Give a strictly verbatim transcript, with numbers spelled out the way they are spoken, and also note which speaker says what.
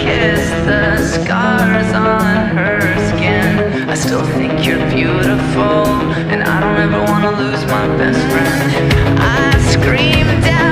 Speaker 1: kiss the scars on her skin. I still think you're beautiful, and I don't ever wanna lose my best friend. I screamed out